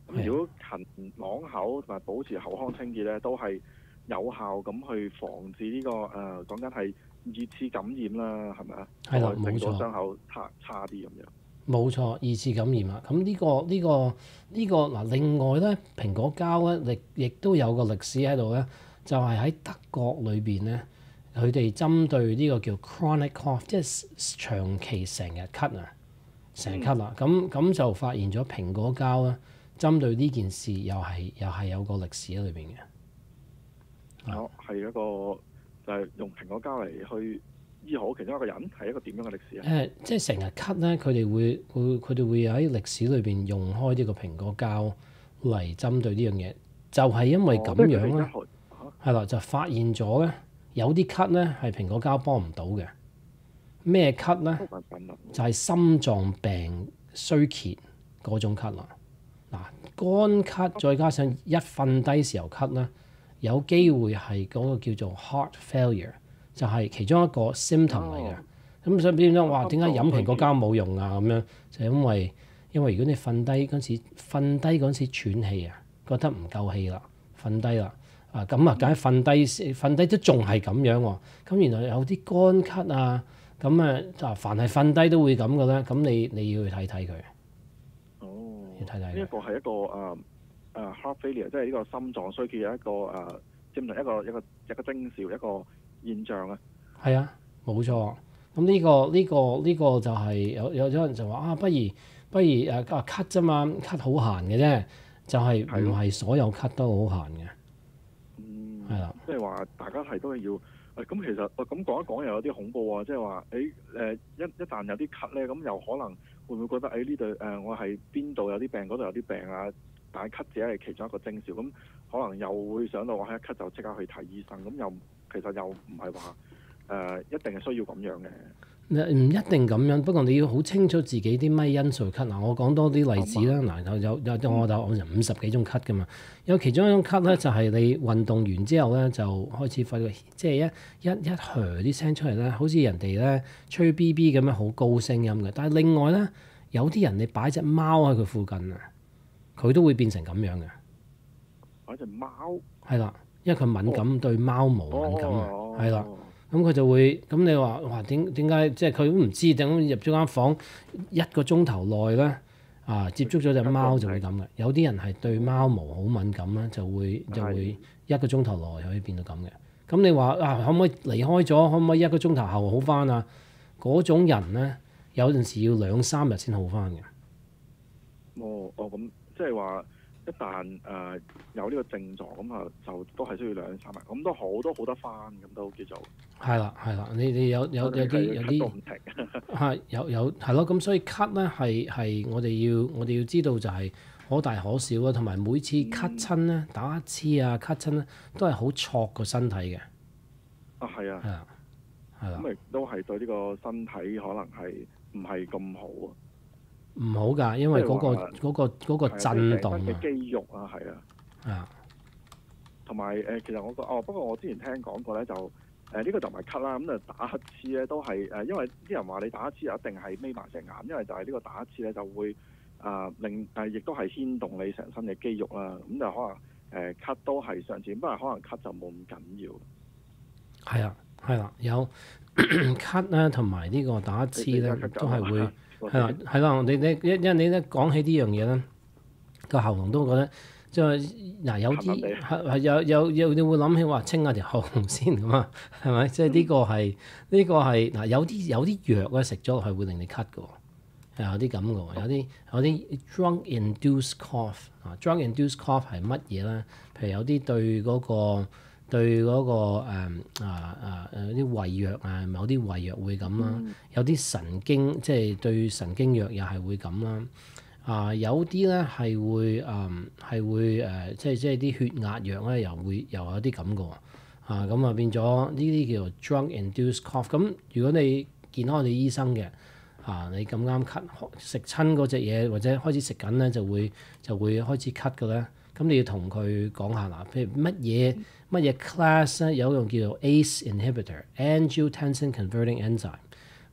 咁如果勤啷口同埋保持口腔清潔咧，都係有效咁去防止呢、這個誒講緊係二次感染啦，係咪啊？ 係啦，冇令到錯。 傷口差差啲咁樣。 冇錯，二次感染啊！咁呢、個呢、個呢、個嗱，另外咧，蘋果膠咧，亦亦都有個歷史喺度咧，就係、係、喺德國裏邊咧，佢哋針對呢個叫 chronic cough，即係長期成日咳啊，成日咳啊，咁咁、嗯、就發現咗蘋果膠咧，針對呢件事又係又係有個歷史喺裏邊嘅。 哦，係一個就係、係、用蘋果膠嚟去醫好其中一個人，係一個點樣嘅歷史啊？ 誒，即係成日咳咧，佢哋會會佢哋會喺歷史裏邊用開呢個蘋果膠嚟針對呢樣嘢，就係、係、因為咁樣咧，係啦、哦，就發現咗咧，有啲咳咧係蘋果膠幫唔到嘅。咩咳咧？就係心臟病衰竭嗰種咳啦。嗱，乾咳再加上一瞓低時候咳咧，有機會係嗰個叫做 heart failure。就係其中一個 symptom 嚟嘅，咁、哦、所以變咗話點解飲蘋果膠冇用啊？咁樣就因為因為如果你瞓低嗰時瞓低嗰時喘氣啊，覺得唔夠氣啦，瞓低啦啊，咁啊梗係瞓低瞓低都仲係咁樣喎。咁原來有啲乾咳啊，咁啊就凡係瞓低都會咁嘅咧，咁你你要去睇睇佢。 哦， 要睇睇。 呢一個係一個誒誒 heart failure，即係呢個心臟衰竭嘅一個誒證明一個一個一個徵兆一個現象啊， 係啊，冇錯。咁呢、呢個呢、呢個呢、呢個就係有有有人就話啊，不如不如誒啊咳啫嘛，咳好閒嘅啫，就係唔係所有咳都好閒嘅。 嗯， 係啦， 即係話大家係都係要誒咁、哎、其實咁講一講又有啲恐怖喎，即係話誒誒一一旦有啲咳咧，咁又可能會唔會覺得誒呢度誒我係邊度有啲病，嗰度有啲病啊？但係咳只係其中一個徵兆，咁可能又會想到話一咳就即刻去睇醫生，咁又。其實又唔係話誒一定係需要咁樣嘅， 唔一定咁樣。不過你要好清楚自己啲咩因素咳。嗱，我講多啲例子啦。嗱、嗯，有有有我有我成五十幾種咳噶嘛。有其中一種咳咧，就係你運動完之後咧，就開始發覺即係一一一噓啲聲出嚟咧，好似人哋咧吹 B B 咁樣好高聲音嘅。但係另外咧，有啲人你擺隻貓喺佢附近啊，佢都會變成咁樣嘅。 擺隻貓係啦。因為佢敏感、哦、對貓毛敏感啊，係啦、 哦， 咁佢就會咁你話哇點點解即係佢都唔知，等入咗間房一個鐘頭內咧啊接觸咗隻貓就會咁嘅。有啲人係對貓毛好敏感咧，就會就會一個鐘頭內可以變到咁嘅。咁你話啊可唔可以離開咗？可唔可以一個鐘頭後好翻啊？嗰種人咧有陣時要兩三日先好翻嘅。 哦哦，咁即係話。一旦誒、呃、有呢個症狀咁啊，就都係需要兩三日，咁都好都好得翻，咁都叫做係啦係啦。你你有有有啲有啲係有有係咯。咁所以咳咧係係我哋要我哋要知道就係可大可小啦，同埋每次咳親咧、嗯、打乞嗤啊咳親咧都係好挫個身體嘅。 啊係啊係啊係啦，咁亦都係對呢個身體可能係唔係咁好啊。 唔好㗎，因為嗰、嗰個嗰、嗰個嗰個、震動嘅肌肉啊，係啊， 係啊， 同埋誒，其實我個哦，不過我之前聽講過咧，就誒呢、呃呢個就唔係咳啦，咁啊打乞嗤咧都係誒、呃，因為啲人話你打乞嗤一定係眯埋隻眼，因為就係呢個打乞嗤咧就會啊、呃、令誒，亦、呃、都係牽動你成身嘅肌肉啦，咁就可能誒、呃、咳都係常見，不過可能咳就冇咁緊要。 係啊，係啦，有咳咧，同埋呢個打乞嗤咧都係會。係啦，係啦，你你一因為你咧講起呢樣嘢咧，個喉嚨都覺得即係嗱有啲係係有有有你會諗起話清下條喉嚨先咁啊，係咪？即係呢個係呢、這個係嗱有啲有啲藥咧食咗落去會令你咳嘅，係有啲咁嘅，有啲有啲 drug-induced cough 啊 drug-induced cough 係乜嘢咧？譬如有啲對嗰、那個。對嗰、那個誒啊啊誒啲胃藥啊，某啲胃藥會咁啦，嗯、有啲神經即係對神經藥又係會咁啦。啊，有啲咧係會誒係、嗯、會誒、呃，即係即係啲血壓藥咧又會又有啲咁嘅喎。啊，咁啊變咗呢啲叫做 drug-induced cough。咁如果你見開你醫生嘅啊，你咁啱咳食親嗰隻嘢，或者開始食緊咧，就會就會開始咳嘅咧。咁你要同佢講下嗱，譬如乜嘢乜嘢 class 咧，有一種叫做 A C E inhibitor，angiotensin converting enzyme。呢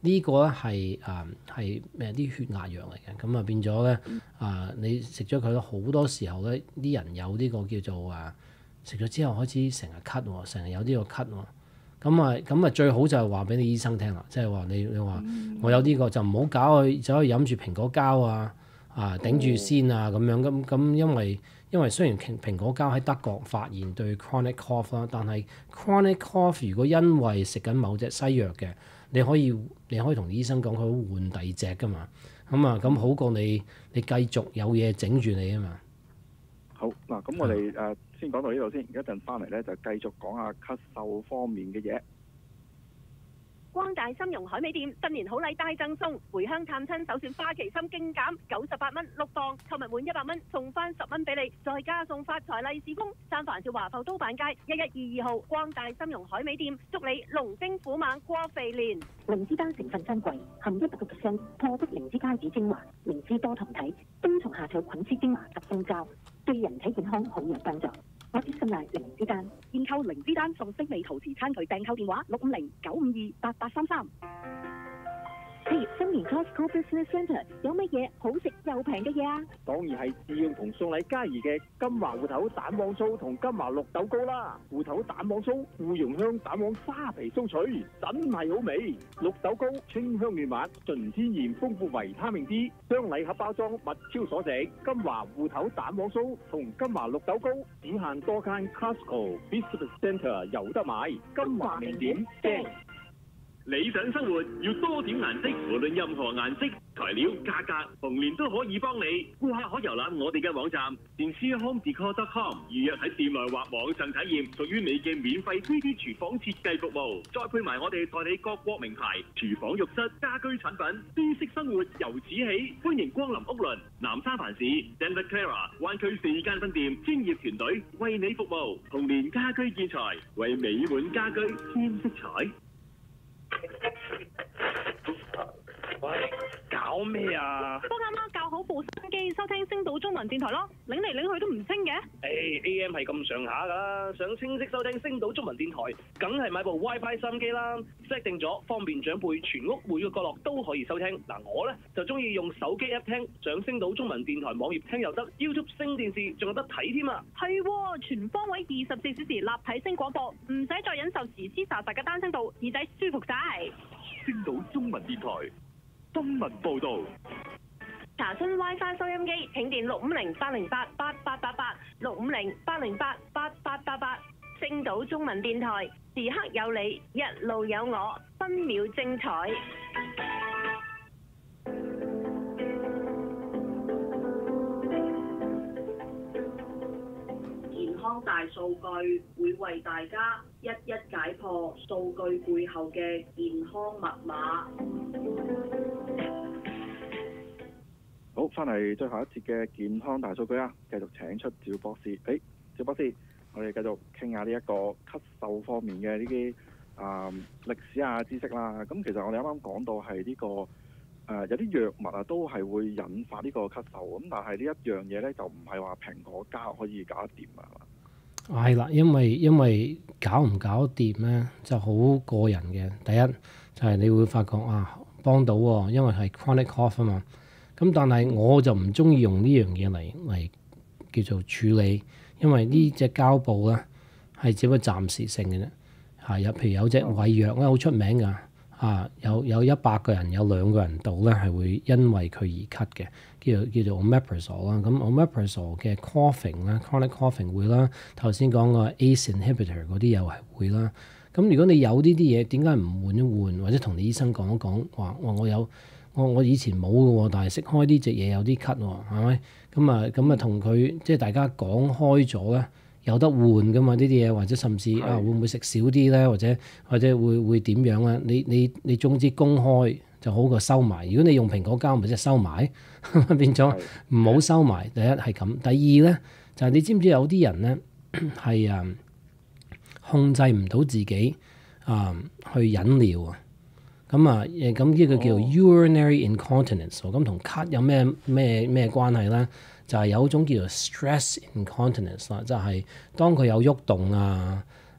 呢個咧係誒係咩啲血壓藥嚟嘅，咁啊變咗咧啊你食咗佢咧好多時候咧啲人有呢個叫做啊食咗之後開始成日咳喎，成日有呢個咳喎。咁啊，咁啊最好就係話俾你醫生聽啦，即係話你你話我有呢、這個就唔好搞去走去飲住蘋果膠啊，啊頂住先啊咁樣咁咁，因為因為雖然蘋果膠喺德國發現對 chronic cough 啦，但係 chronic cough 如果因為食緊某隻西藥嘅，你可以你可以同醫生講佢好換第二隻噶嘛，咁啊咁好過你你繼續有嘢整住你啊嘛。 好嗱，咁我哋誒、呃、先講到呢度先，一陣翻嚟咧就繼續講下咳嗽方面嘅嘢。 光大參茸海味店新年好禮大贈送，回鄉探親首選花旗參勁減九十八蚊六檔，購物滿一百蚊送翻十蚊俾你，再加送發財利是封。三藩市華埠都板街一一二二號光大參茸海味店，祝你龍精虎猛過肥年。 靈芝丹成分珍貴，含一百個 percent 破壁靈芝膠子精華，靈芝多糖體，冬蟲夏草菌絲精華及蜂膠，對人體健康好有幫助。我啲信賴靈芝丹，現購靈芝丹送精美陶瓷餐具，訂購電話六五零九五二八八三三。嘿，新年 Costco Business Centre 有乜嘢好食又平嘅嘢啊？ 當然係自用同送禮皆宜嘅金華芋頭蛋黃酥同金華綠豆糕啦。芋頭蛋黃酥芙蓉香蛋黃沙皮鬆脆，真係好味。綠豆糕清香嫩滑，純天然，豐富維他命 D。雙禮盒包裝，物超所值。金華芋頭蛋黃酥同金華綠豆糕只限多間 Costco Business Centre 有得買。金華名店正。 理想生活要多點顏色，無論任何顏色、材料、價格，紅蓮都可以幫你。顧客可遊覽我哋嘅網站電視 home decor dot com 預約喺店內或網上體驗，屬於你嘅免費 三 D 廚房設計服務。再配埋我哋代理各國名牌廚房、浴室、家居產品，舒適生活由此起。歡迎光臨屋倫南三藩市 Santa Clara 灣區四間分店，專業團隊為你服務。紅蓮家居建材為美滿家居添色彩。 喂，搞咩啊？ 幫阿媽校好部新機，收聽星島中文電台咯，擰嚟擰去都唔清嘅。 誒 A M 係咁上下噶，想清晰收聽星島中文電台，梗係買部 WiFi 收音機啦。set 定咗，方便長輩全屋每個角落都可以收聽。嗱，我咧就中意用手機 app 聽，上星島中文電台網頁聽又得 ，YouTube 星電視仲有得睇添啊！ 係喎，全方位二十四小時立體聲廣播，唔使再忍受時嘶沙沙嘅單聲道，耳仔舒服晒。 星島中文電台新聞報導。 查詢 WiFi 收音機，請電六五零八零八八八八八，六五零八零八八八八八。星島中文電台，時刻有你，一路有我，分秒精彩。 健康大數據會為大家一一解破數據背後嘅健康密碼。 好，翻嚟最後一節嘅健康大數據啊，繼續請出趙博士。誒，趙博士，我哋繼續傾下呢一個咳嗽方面嘅呢啲啊歷史啊知識啦。咁其實我哋啱啱講到係呢個誒、呃、有啲藥物啊都係會引發呢個咳嗽，咁但係呢一樣嘢咧就唔係話蘋果膠可以搞得掂啊嘛。 係啦，因為因為搞唔搞得掂咧就好個人嘅。第一就係、是、你會發覺啊幫到喎，因為係 chronic cough 啊嘛。咁但係我就唔中意用呢樣嘢嚟嚟叫做處理，因為呢隻膠布咧係只不過暫時性嘅啫。係有譬如有隻胃藥咧好出名㗎，啊有有一百個人有兩個人度咧係會因為佢而咳嘅，叫做叫做 omeprazole 啦。咁 omeprazole 嘅 coughing 咧 chronic coughing 會啦，頭先講個 A C E inhibitor 嗰啲又係會啦。咁如果你有呢啲嘢，點解唔換一換，或者同你醫生講一講話，話我有。我我以前冇嘅喎，但係食開呢隻嘢有啲咳喎，係咪？咁啊咁啊同佢即係大家講開咗咧，有得換噶嘛呢啲嘢，或者甚至啊會唔會食少啲咧，或者或者會會點樣咧？你你你總之公開就好過收埋。如果你用蘋果膠，咪即係收埋，變咗唔好收埋。第一係咁，第二咧就係、是、你知唔知有啲人咧係啊控制唔到自己啊去忍尿啊？咁啊，誒咁呢個叫 urinary incontinence，咁同咳有咩咩咩關係咧？就係、是、有一種叫做 stress incontinence 啦，就係當佢有喐動啊，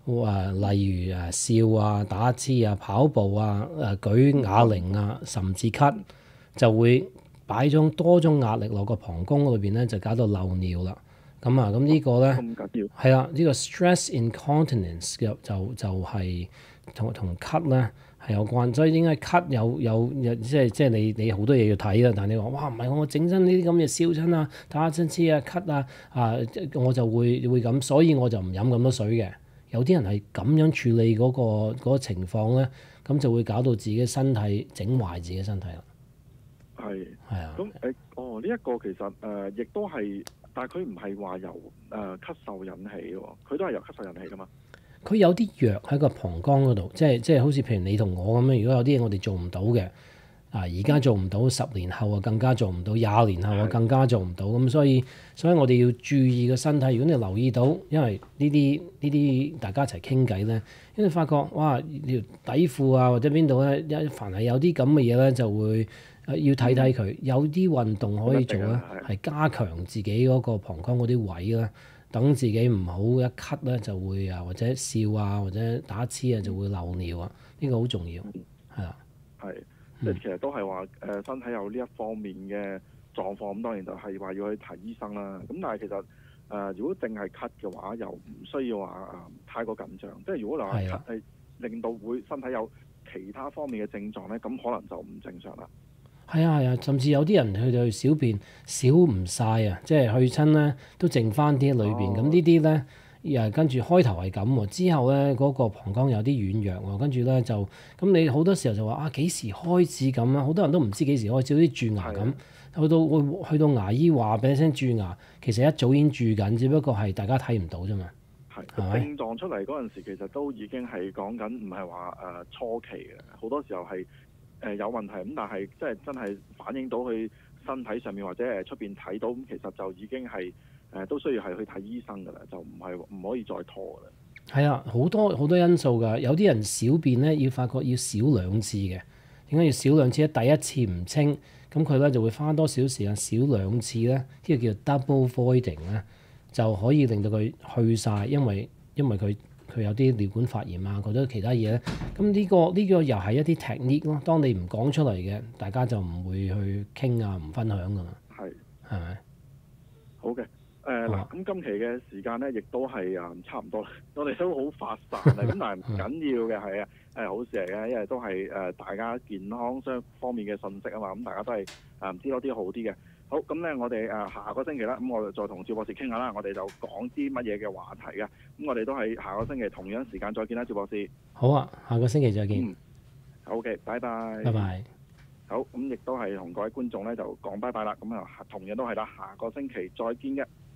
誒例如誒笑啊、打痴啊、跑步啊、誒舉啞鈴啊，甚至咳，就會擺種多種壓力落個膀胱裏邊咧，就搞到漏尿啦。咁啊，咁呢個咧咁緊要係啦，呢個 stress incontinence 嘅就就係同同咳咧係有關，所以應該咳有有有即係即係你你好多嘢要睇啦。但係你話哇唔係我整親呢啲咁嘅燒親啊、打親黐啊、咳啊啊，我就會會咁，所以我就唔飲咁多水嘅。有啲人係咁樣處理嗰、個嗰個情況咧，咁就會搞到自己身體整壞自己身體啦。 係係啊。 咁誒，哦呢一、個其實誒、呃、亦都係，但係佢唔係話由誒、呃、咳嗽引起喎，佢都係由咳嗽引起噶嘛。 佢有啲藥喺個膀胱嗰度，即係即係好似譬如你同我咁樣，如果有啲嘢我哋做唔到嘅，啊而家做唔到，十年後啊更加做唔到，廿年後啊更加做唔到，咁所以所以我哋要注意個身體。如果你留意到，因為呢啲呢啲大家一齊傾偈咧，因為發覺哇條底褲啊或者邊度咧，一凡係有啲咁嘅嘢咧，就會要睇睇佢。有啲運動可以做咧，係加強自己嗰個膀胱嗰啲位咧。等自己唔好一咳咧就會啊，或者笑啊，或者打痴啊就會漏尿啊，呢、這個好重要，係啊， 係即係其實都係話誒身體有呢一方面嘅狀況，咁當然就係話要去睇醫生啦。咁但係其實誒、呃、如果淨係咳嘅話，又唔需要話誒、呃、太過緊張。即係如果你話咳係令到會身體有其他方面嘅症狀咧，咁可能就唔正常啦。 係啊係啊，甚至有啲人佢就小便小唔晒啊，即係去親咧都剩翻啲喺裏邊。咁、哦、呢啲咧又跟住開頭係咁喎，之後咧嗰、那個膀胱有啲軟弱喎，跟住咧就咁你好多時候就話啊幾時開始咁啊？好多人都唔知幾時開始，好似蛀牙咁，去到會去到牙醫話俾你聽蛀牙，其實一早已經蛀緊，只不過係大家睇唔到啫嘛。 係症狀出嚟嗰陣時，其實都已經係講緊唔係話誒初期嘅，好多時候係。誒、呃、有問題咁，但係即係真係反映到佢身體上面或者誒出邊睇到，咁其實就已經係誒、呃、都需要係去睇醫生㗎啦，就唔係唔可以再拖㗎啦。 係啊，好多好多因素㗎，有啲人小便咧要發覺要少兩次嘅，點解要少兩次咧？第一次唔清，咁佢咧就會花多少時間少兩次咧，呢、呢個叫做 double voiding 咧，就可以令到佢去晒，因為因為佢。佢有啲尿管發炎啊，或者其他嘢咧，咁呢、呢個呢、呢個又係一啲 technique 咯。當你唔講出嚟嘅，大家就唔會去傾啊，唔分享噶嘛。 係係咪？ 好嘅，誒嗱，咁今期嘅時間咧，亦都係啊差唔多啦。我哋都好發散啊，咁但係唔緊要嘅，係啊，誒好事嚟嘅，因為都係誒大家健康相方面嘅信息啊嘛，咁大家都係誒知多啲好啲嘅。好，咁咧我哋誒下個星期啦，咁我哋再同趙博士傾下啦，我哋就講啲乜嘢嘅話題嘅，咁我哋都係下個星期同樣時間再見啦，趙博士。 好啊，下個星期再見。 嗯，好嘅，拜拜。 拜拜。 好，咁亦都係同各位觀眾咧就講拜拜啦，咁啊同樣都係啦，下個星期再見嘅。